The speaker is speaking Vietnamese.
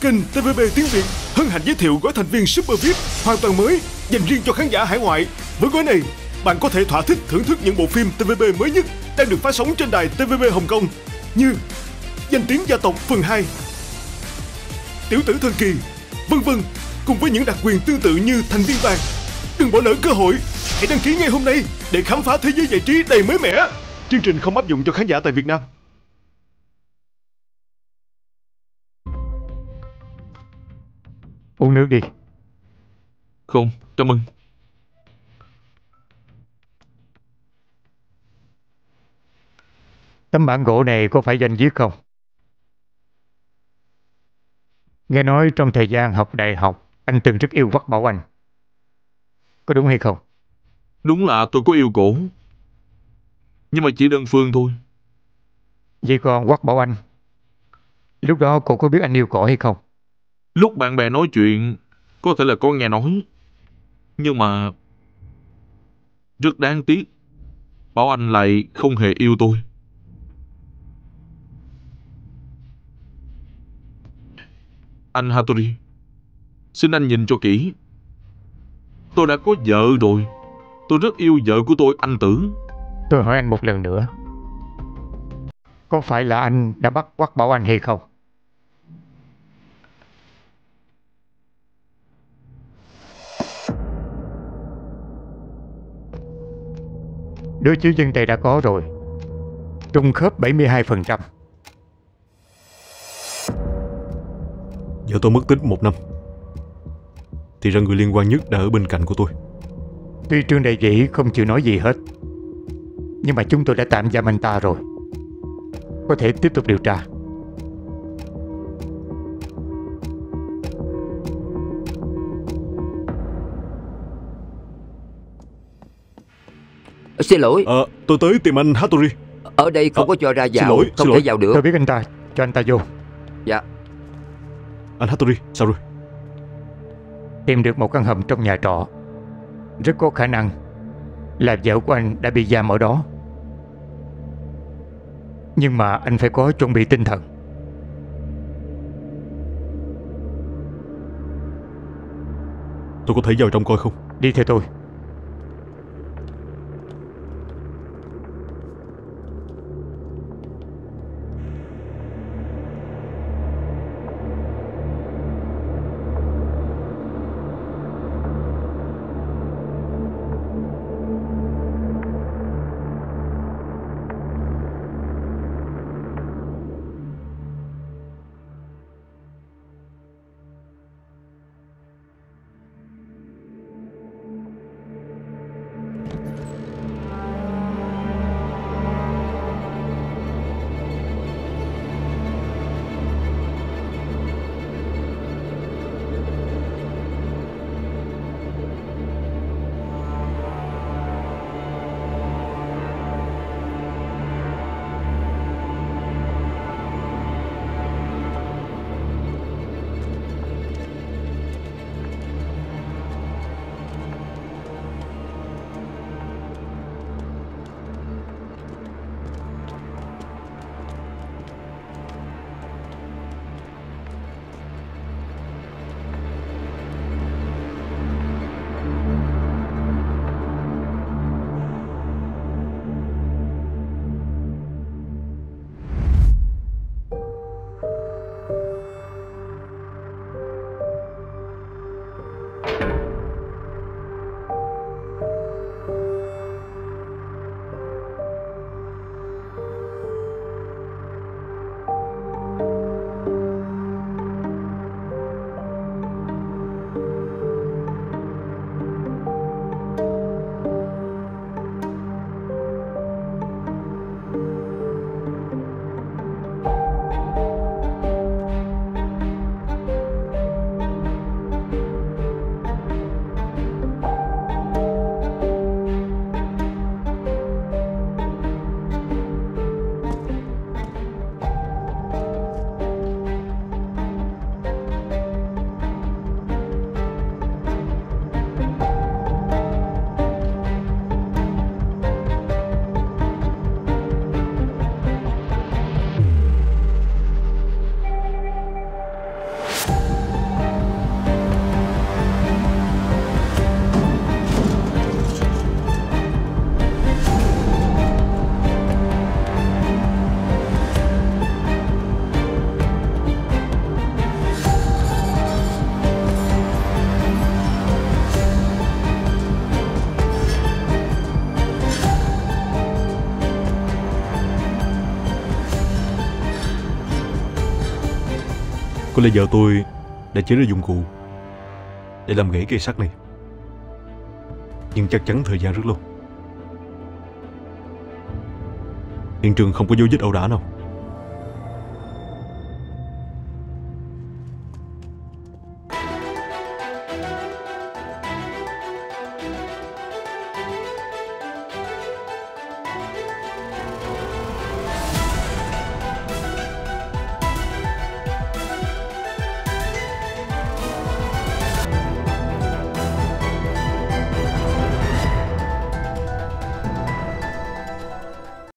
Kênh TVB tiếng Việt hân hạnh giới thiệu gói thành viên Super VIP hoàn toàn mới dành riêng cho khán giả hải ngoại. Với gói này, bạn có thể thỏa thích thưởng thức những bộ phim TVB mới nhất đang được phát sóng trên đài TVB Hồng Kông như Danh tiếng gia tộc phần 2, Tiểu tử thần kỳ, vân vân, cùng với những đặc quyền tương tự như thành viên vàng. Đừng bỏ lỡ cơ hội, hãy đăng ký ngay hôm nay để khám phá thế giới giải trí đầy mới mẻ. Chương trình không áp dụng cho khán giả tại Việt Nam. Uống nước đi. Không, cảm ơn. Tấm bản gỗ này có phải danh viết không? Nghe nói trong thời gian học đại học anh từng rất yêu Quách Bảo Anh. Có đúng hay không? Đúng là tôi có yêu cổ, nhưng mà chỉ đơn phương thôi. Vậy còn Quách Bảo Anh, lúc đó cô có biết anh yêu cổ hay không? Lúc bạn bè nói chuyện, có thể là có nghe nói. Nhưng mà rất đáng tiếc, Bảo Anh lại không hề yêu tôi. Anh Hattori, xin anh nhìn cho kỹ. Tôi đã có vợ rồi. Tôi rất yêu vợ của tôi, anh Tử. Tôi hỏi anh một lần nữa, có phải là anh đã bắt Quách Bảo Anh hay không? Đối chiếu dân tay đã có rồi, trùng khớp 72%. Vợ tôi mất tích 1 năm, thì ra người liên quan nhất đã ở bên cạnh của tôi. Tuy Trương Đại Vĩ không chịu nói gì hết, nhưng mà chúng tôi đã tạm giam anh ta rồi, có thể tiếp tục điều tra. Xin lỗi, Tôi tới tìm anh Hattori. ở đây không có cho ra vào, xin không lỗi. thể vào được. Tôi biết anh ta, cho anh ta vô. Dạ. Anh Hattori, sao rồi? Tìm được một căn hầm trong nhà trọ, rất có khả năng là vợ của anh đã bị giam ở đó. Nhưng mà anh phải có chuẩn bị tinh thần. Tôi có thể vào trong coi không? Đi theo tôi. Có lẽ vợ tôi đã chế ra dụng cụ để làm gãy cây sắt này, nhưng chắc chắn thời gian rất lâu. Hiện trường không có dấu vết ẩu đả nào.